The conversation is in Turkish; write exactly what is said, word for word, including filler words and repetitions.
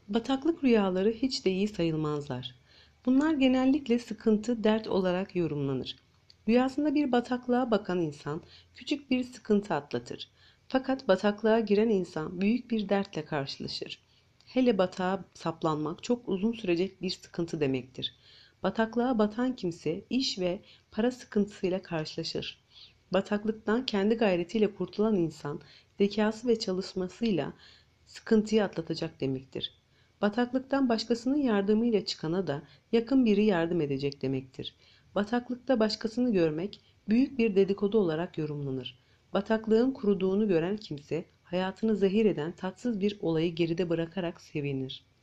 Bataklık rüyaları hiç de iyi sayılmazlar. Bunlar genellikle sıkıntı, dert olarak yorumlanır. Rüyasında bir bataklığa bakan insan küçük bir sıkıntı atlatır. Fakat bataklığa giren insan büyük bir dertle karşılaşır. Hele batağa saplanmak çok uzun sürecek bir sıkıntı demektir. Bataklığa batan kimse iş ve para sıkıntısıyla karşılaşır. Bataklıktan kendi gayretiyle kurtulan insan zekası ve çalışmasıyla sıkıntıyı atlatacak demektir. Bataklıktan başkasının yardımıyla çıkana da yakın biri yardım edecek demektir. Bataklıkta başkasını görmek büyük bir dedikodu olarak yorumlanır. Bataklığın kuruduğunu gören kimse hayatını zehir eden tatsız bir olayı geride bırakarak sevinir.